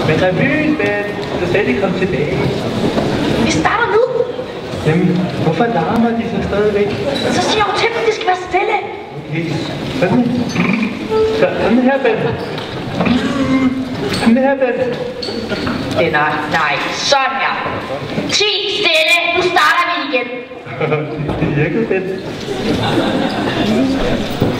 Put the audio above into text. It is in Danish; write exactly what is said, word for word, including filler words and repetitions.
Men revyen, Ben, du sagde, de kom tilbage. Vi starter nu. Jamen, hvorfor larmer de så stadigvæk? Så siger hun til dem, de skal være stille. Okay, sådan. Så, sådan her, Ben. Sådan her, Ben. Det nej, nej, sådan her. Ti stille, nu starter vi igen. Det virkede, Ben.